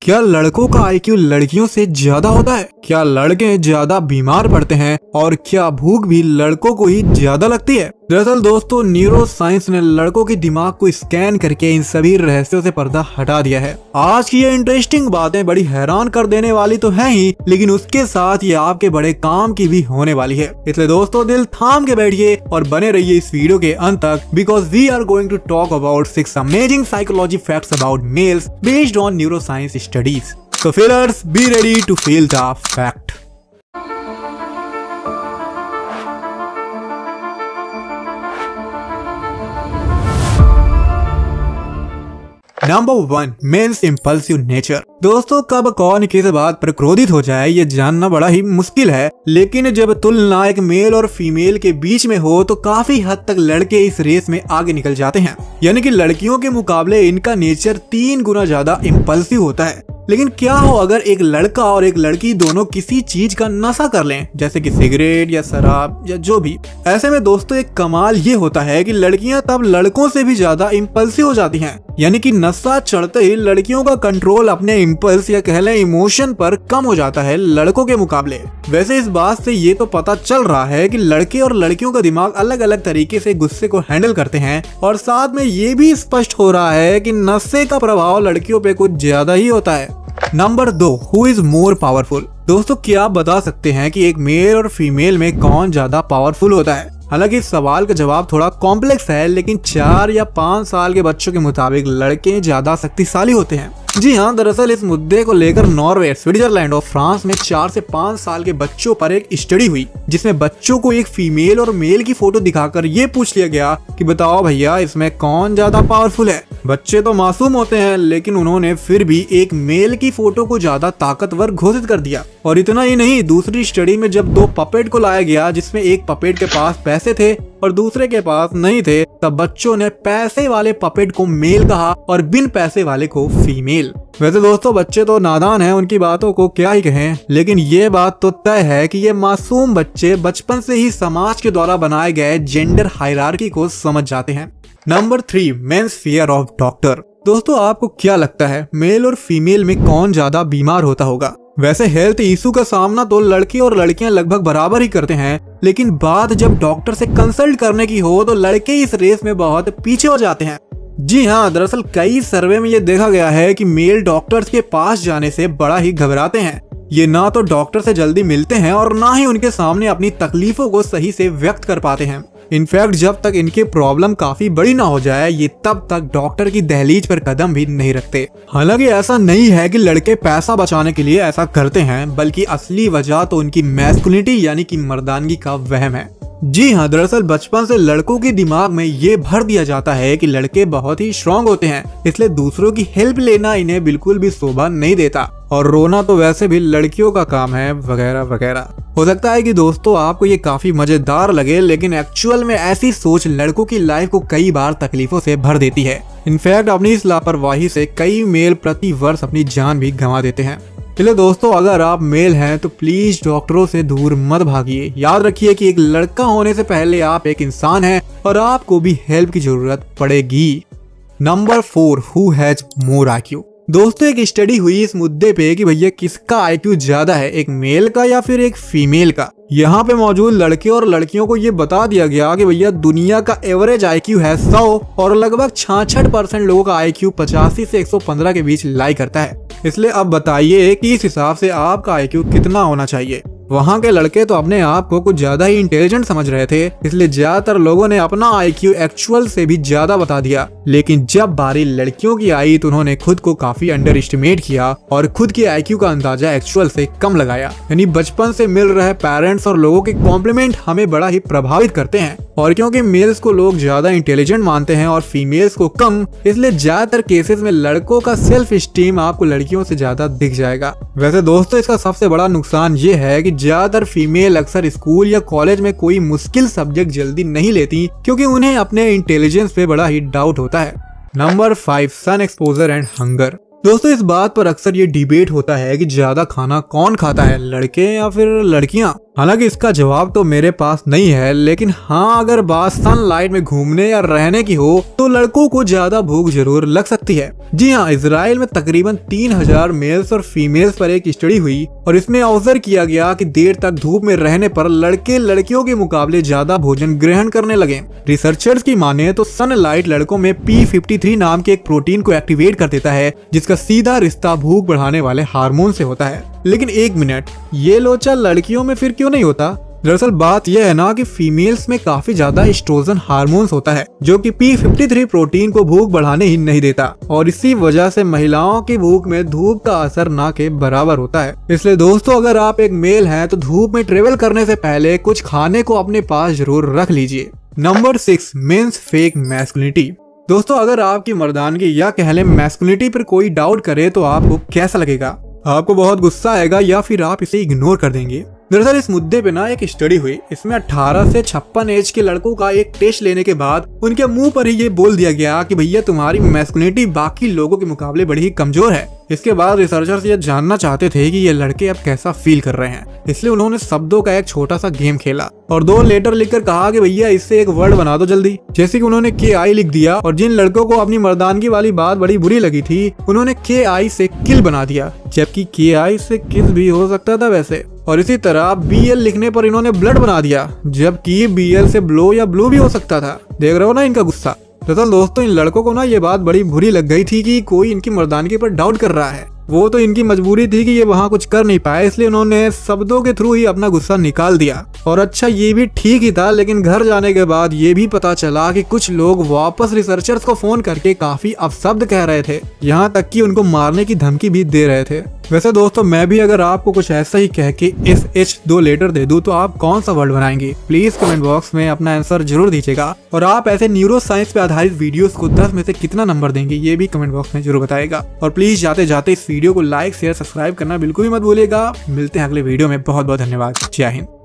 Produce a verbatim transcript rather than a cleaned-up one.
क्या लड़कों का आईक्यू लड़कियों से ज्यादा होता है? क्या लड़के ज्यादा बीमार पड़ते हैं? और क्या भूख भी लड़कों को ही ज्यादा लगती है? दरअसल दोस्तों, न्यूरो साइंस ने लड़कों के दिमाग को स्कैन करके इन सभी रहस्यों से पर्दा हटा दिया है। आज की ये इंटरेस्टिंग बातें बड़ी हैरान कर देने वाली तो है ही, लेकिन उसके साथ ये आपके बड़े काम की भी होने वाली है। इसलिए दोस्तों, दिल थाम के बैठिए और बने रहिए इस वीडियो के अंत तक, because we are going to talk about six amazing psychology facts about males based on neuroscience studies. So feelers, be ready to feel the fact. Number one, men's impulsive nature. दोस्तों, कब कौन किस बात पर क्रोधित हो जाए ये जानना बड़ा ही मुश्किल है, लेकिन जब तुलना एक मेल और फीमेल के बीच में हो तो काफी हद तक लड़के इस रेस में आगे निकल जाते हैं। यानी कि लड़कियों के मुकाबले इनका नेचर तीन गुना ज्यादा इम्पल्सिव होता है। लेकिन क्या हो अगर एक लड़का और एक लड़की दोनों किसी चीज का नशा कर लें, जैसे कि सिगरेट या शराब या जो भी। ऐसे में दोस्तों एक कमाल ये होता है कि लड़कियां तब लड़कों से भी ज्यादा इम्पल्सिव हो जाती हैं। यानी कि नशा चढ़ते ही लड़कियों का कंट्रोल अपने इम्पल्स या कह लें इमोशन पर कम हो जाता है लड़कों के मुकाबले। वैसे इस बात से ये तो पता चल रहा है कि लड़के और लड़कियों का दिमाग अलग अलग तरीके से गुस्से को हैंडल करते हैं, और साथ में ये भी स्पष्ट हो रहा है कि नशे का प्रभाव लड़कियों पे कुछ ज्यादा ही होता है। नंबर दो, हु इज मोर पावरफुल। दोस्तों, क्या आप बता सकते हैं कि एक मेल और फीमेल में कौन ज्यादा पावरफुल होता है? हालांकि इस सवाल का जवाब थोड़ा कॉम्प्लेक्स है, लेकिन चार या पाँच साल के बच्चों के मुताबिक लड़के ज्यादा शक्तिशाली होते हैं। जी हाँ, दरअसल इस मुद्दे को लेकर नॉर्वे, स्विट्जरलैंड और फ्रांस में चार से पाँच साल के बच्चों पर एक स्टडी हुई, जिसमें बच्चों को एक फीमेल और मेल की फोटो दिखाकर ये पूछ लिया गया कि बताओ भैया इसमें कौन ज्यादा पावरफुल है। बच्चे तो मासूम होते हैं, लेकिन उन्होंने फिर भी एक मेल की फोटो को ज्यादा ताकतवर घोषित कर दिया। और इतना ही नहीं, दूसरी स्टडी में जब दो पपेट को लाया गया, जिसमें एक पपेट के पास पैसे थे और दूसरे के पास नहीं थे, तब बच्चों ने पैसे वाले पपेट को मेल कहा और बिन पैसे वाले को फीमेल। वैसे दोस्तों, बच्चे तो नादान हैं, उनकी बातों को क्या ही कहें, लेकिन ये बात तो तय है कि ये मासूम बच्चे बचपन से ही समाज के द्वारा बनाए गए जेंडर हायरार्की को समझ जाते हैं। Number three, men's fear of doctor. दोस्तों, आपको क्या लगता है मेल और फीमेल में कौन ज्यादा बीमार होता होगा? वैसे हेल्थ इशू का सामना तो लड़के और लड़कियां लगभग बराबर ही करते हैं, लेकिन बात जब डॉक्टर से कंसल्ट करने की हो तो लड़के इस रेस में बहुत पीछे हो जाते हैं। जी हाँ, दरअसल कई सर्वे में ये देखा गया है कि मेल डॉक्टर्स के पास जाने से बड़ा ही घबराते हैं। ये ना तो डॉक्टर से जल्दी मिलते हैं और ना ही उनके सामने अपनी तकलीफों को सही से व्यक्त कर पाते हैं। इनफैक्ट जब तक इनकी प्रॉब्लम काफी बड़ी ना हो जाए, ये तब तक डॉक्टर की दहलीज पर कदम भी नहीं रखते। हालांकि ऐसा नहीं है कि लड़के पैसा बचाने के लिए ऐसा करते हैं, बल्कि असली वजह तो उनकी मैस्कुलिनिटी यानी कि मर्दानगी का वहम है। जी हाँ, दरअसल बचपन से लड़कों के दिमाग में ये भर दिया जाता है कि लड़के बहुत ही स्ट्रांग होते हैं, इसलिए दूसरों की हेल्प लेना इन्हें बिल्कुल भी शोभा नहीं देता, और रोना तो वैसे भी लड़कियों का काम है, वगैरह वगैरह। हो सकता है कि दोस्तों आपको ये काफी मजेदार लगे, लेकिन एक्चुअल में ऐसी सोच लड़कों की लाइफ को कई बार तकलीफों से भर देती है। इनफैक्ट अपनी इस लापरवाही से कई मेल प्रति वर्ष अपनी जान भी गंवा देते हैं। चलिए दोस्तों, अगर आप मेल हैं तो प्लीज डॉक्टरों से दूर मत भागिए। याद रखिए कि एक लड़का होने से पहले आप एक इंसान हैं और आपको भी हेल्प की जरूरत पड़ेगी। Number four, who has more IQ. दोस्तों, एक स्टडी हुई इस मुद्दे पे कि भैया किसका आईक्यू ज्यादा है, एक मेल का या फिर एक फीमेल का। यहाँ पे मौजूद लड़के और लड़कियों को ये बता दिया गया कि भैया दुनिया का एवरेज आईक्यू है सौ और लगभग छियासठ परसेंट लोगों का आईक्यू पचासी से एक सौ पंद्रह के बीच लाई करता है। इसलिए अब बताइए कि इस हिसाब से आपका आईक्यू कितना होना चाहिए। वहाँ के लड़के तो अपने आप को कुछ ज्यादा ही इंटेलिजेंट समझ रहे थे, इसलिए ज्यादातर लोगों ने अपना आईक्यू एक्चुअल से भी ज्यादा बता दिया। लेकिन जब बारी लड़कियों की आई तो उन्होंने खुद को काफी अंडर एस्टिमेट किया और खुद के आईक्यू का अंदाजा एक्चुअल से कम लगाया। यानी बचपन से मिल रहे पेरेंट्स और लोगों के कॉम्प्लीमेंट हमें बड़ा ही प्रभावित करते हैं, और क्योंकि मेल्स को लोग ज्यादा इंटेलिजेंट मानते हैं और फीमेल्स को कम, इसलिए ज्यादातर केसेस में लड़कों का सेल्फ स्टीम आपको लड़कियों से ज्यादा दिख जाएगा। वैसे दोस्तों, इसका सबसे बड़ा नुकसान ये है कि ज्यादातर फीमेल अक्सर स्कूल या कॉलेज में कोई मुश्किल सब्जेक्ट जल्दी नहीं लेती, क्योंकि उन्हें अपने इंटेलिजेंस पे बड़ा ही डाउट होता है। Number five, sun exposure and hunger. दोस्तों इस बात पर अक्सर ये डिबेट होता है कि ज्यादा खाना कौन खाता है, लड़के या फिर लड़कियां। हालांकि इसका जवाब तो मेरे पास नहीं है, लेकिन हाँ अगर बात सनलाइट में घूमने या रहने की हो तो लड़कों को ज्यादा भूख जरूर लग सकती है। जी हाँ, इजराइल में तकरीबन तीन हजार मेल्स और फीमेल्स पर एक स्टडी हुई और इसमें ऑब्जर्व किया गया कि देर तक धूप में रहने पर लड़के लड़कियों के मुकाबले ज्यादा भोजन ग्रहण करने लगे। रिसर्चर्स की माने तो सनलाइट लड़कों में पी फिफ्टी थ्री नाम के एक प्रोटीन को एक्टिवेट कर देता है, जिसका सीधा रिश्ता भूख बढ़ाने वाले हार्मोन से होता है। लेकिन एक मिनट, ये लोचा लड़कियों में फिर क्यों नहीं होता? दरअसल बात यह है ना कि फीमेल्स में काफी ज्यादा एस्ट्रोजन हार्मोन्स होता है, जो कि पी फिफ्टी थ्री प्रोटीन को भूख बढ़ाने ही नहीं देता और इसी वजह से महिलाओं की भूख में धूप का असर ना के बराबर होता है। इसलिए दोस्तों अगर आप एक मेल हैं तो धूप में ट्रेवल करने से पहले कुछ खाने को अपने पास जरूर रख लीजिए। Number six, men's fake masculinity. दोस्तों अगर आपकी मर्दानगी या कह लें मैस्कुलिनिटी पर कोई डाउट करे तो आपको कैसा लगेगा? आपको बहुत गुस्सा आएगा या फिर आप इसे इग्नोर कर देंगे? दरअसल इस मुद्दे पे ना एक स्टडी हुई। इसमें अठारह से छप्पन एज के लड़कों का एक टेस्ट लेने के बाद उनके मुंह पर ही ये बोल दिया गया कि भैया तुम्हारी मैस्कुलिनिटी बाकी लोगों के मुकाबले बड़ी ही कमजोर है। इसके बाद रिसर्चर्स ये जानना चाहते थे कि ये लड़के अब कैसा फील कर रहे हैं, इसलिए उन्होंने शब्दों का एक छोटा सा गेम खेला और दो लेटर लिखकर कहा कि भैया इससे एक वर्ड बना दो जल्दी। जैसे कि उन्होंने के आई लिख दिया और जिन लड़कों को अपनी मर्दानगी वाली बात बड़ी बुरी लगी थी उन्होंने के आई से किल बना दिया, जबकि के आई से किस भी हो सकता था वैसे। और इसी तरह बी एल लिखने पर इन्होंने ब्लड बना दिया, जबकि बी एल से ब्लो या ब्लू भी हो सकता था। देख रहे हो ना इनका गुस्सा। दरअसल दोस्तों इन लड़कों को ना ये बात बड़ी बुरी लग गई थी कि कोई इनकी मर्दानगी पर डाउट कर रहा है। वो तो इनकी मजबूरी थी कि ये वहाँ कुछ कर नहीं पाए, इसलिए उन्होंने शब्दों के थ्रू ही अपना गुस्सा निकाल दिया। और अच्छा ये भी ठीक ही था, लेकिन घर जाने के बाद ये भी पता चला कि कुछ लोग वापस रिसर्चर्स को फोन करके काफी अपशब्द कह रहे थे, यहाँ तक कि उनको मारने की धमकी भी दे रहे थे। वैसे दोस्तों मैं भी अगर आपको कुछ ऐसा ही कह के एस एच दो लेटर दे दूं तो आप कौन सा वर्ड बनाएंगे? प्लीज कमेंट बॉक्स में अपना आंसर जरूर दीजिएगा। और आप ऐसे न्यूरो साइंस पे आधारित वीडियोस को दस में से कितना नंबर देंगे ये भी कमेंट बॉक्स में जरूर बताएगा। और प्लीज जाते जाते इस वीडियो को लाइक शेयर सब्सक्राइब करना बिल्कुल भी मत भूलिएगा। मिलते हैं अगले वीडियो में। बहुत बहुत धन्यवाद। जय हिंद।